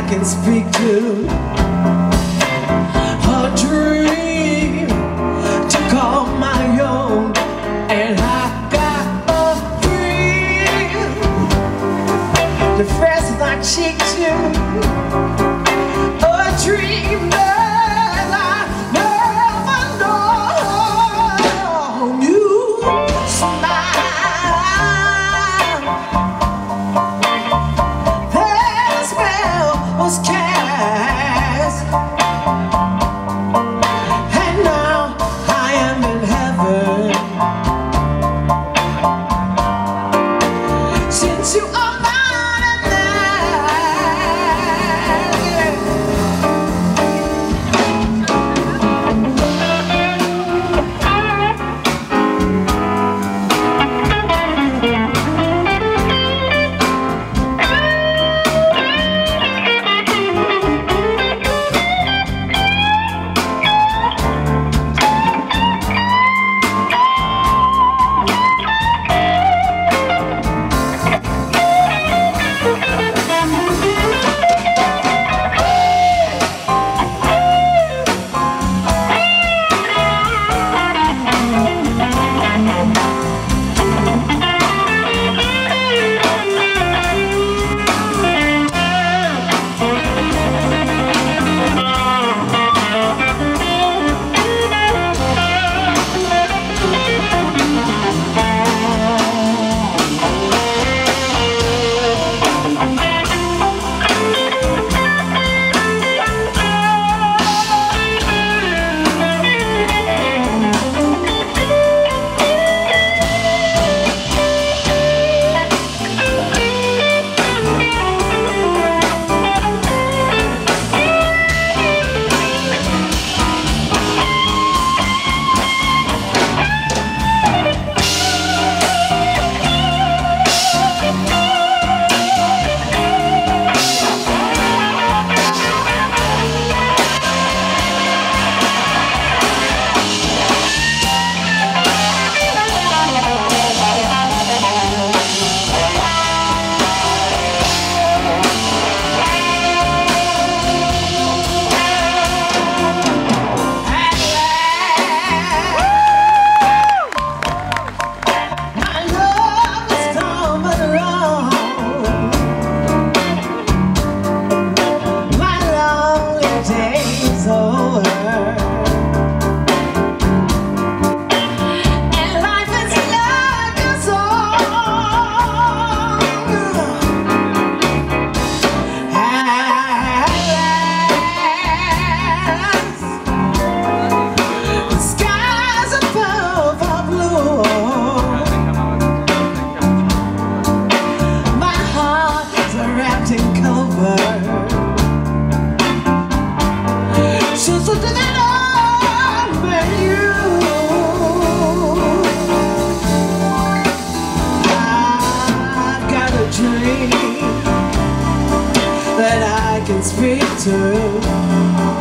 I can speak to. A dream to call my own, and I got a dream to press my cheek to. A dream that I never known. You smile, that spell was cast, and now I am in heaven. Since you are that I can speak to.